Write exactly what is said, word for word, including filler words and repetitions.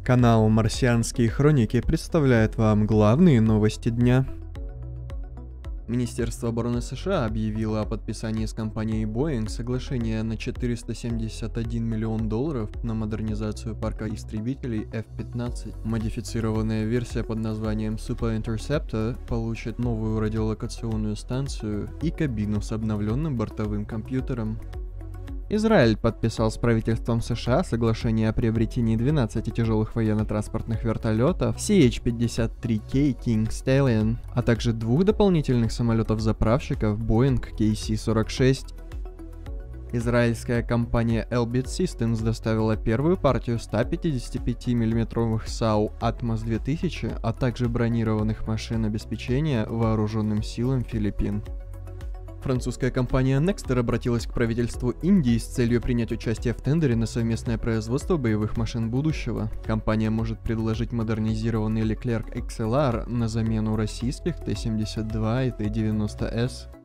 Канал «Марсианские хроники» представляет вам главные новости дня. Министерство обороны США объявило о подписании с компанией Boeing соглашения на четыреста семьдесят один миллион долларов на модернизацию парка истребителей эф пятнадцать. Модифицированная версия под названием Super Interceptor получит новую радиолокационную станцию и кабину с обновленным бортовым компьютером. Израиль подписал с правительством США соглашение о приобретении двенадцати тяжелых военно-транспортных вертолетов си эйч пятьдесят три кей King Stallion, а также двух дополнительных самолетов-заправщиков Boeing кей си сорок шесть. Израильская компания Elbit Systems доставила первую партию ста пятидесяти пяти миллиметровых САУ Atmos две тысячи, а также бронированных машин обеспечения вооруженным силам Филиппин. Французская компания Nexter обратилась к правительству Индии с целью принять участие в тендере на совместное производство боевых машин будущего. Компания может предложить модернизированный Leclerc икс эл ар на замену российских Т семьдесят два и Т девяносто эс.